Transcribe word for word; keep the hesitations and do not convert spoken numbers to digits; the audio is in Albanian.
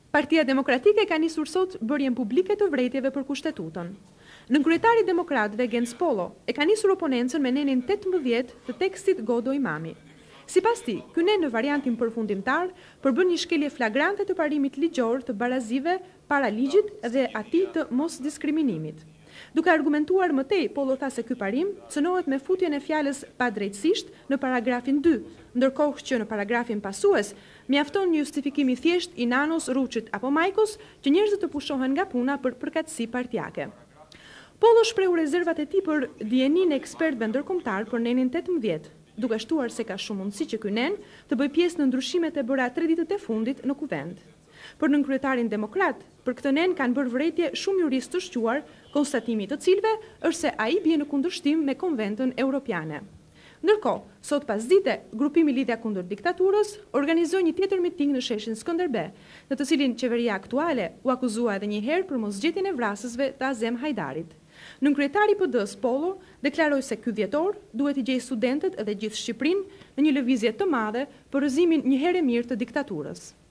Partia Demokratike ka nisur sot bërjen publike të vrejtjeve për kushtetutën. Nënkryetari i demokratëve Gens Polo e ka nisur oponencën me nenin tetëmbëdhjetë të tekstit Godo Imami. Sipas tij, ky nen në variantin përfundimtar përbën një shkelje flagrante të parimit ligjor të barazive para ligjit dhe atij të mosdiskriminimit. Duke argumentuar më tej, Polo tha se ky parim cënohet me futjen e fjalës padrejtësisht në paragrafin dy, ndërkohë që në paragrafin pasues mjafton një justifikim i thjesht i nanos, ruçit apo majkos që njerëzit të pushohen nga puna për përkatësi partijake. Polo shprehu rezervat e tij për dijenin e ekspertëve ndërkombëtar për nenin tetëmbëdhjetë, duke shtuar se ka shumë mundësi që ky nen të bëjë pjesë në ndryshimet e bëra tre ditët e fundit në kuvend. Për nënkryetarin demokrat, për këtë nen kanë bërë vërejtje shumë juristë të shquar, konstatimi të cilëve është se ai bie në kundërshtim me Konventën Europiane. Ndërkohë, sot pasdite, grupimi Lidhja kundër diktaturës organizoi një tjetër miting në sheshin Skënderbe, në të cilin qeveria aktuale u akuzua edhe një herë për mosgjetjen e vrasësve të Azem Hajdarit. Nënkryetari i P D-s Polo deklaroi se ky dhjetor duhet i gjejë studentët dhe gjithë Shqipërinë në një lëvizje të madhe për rrëzimin një herë e mirë të diktaturës.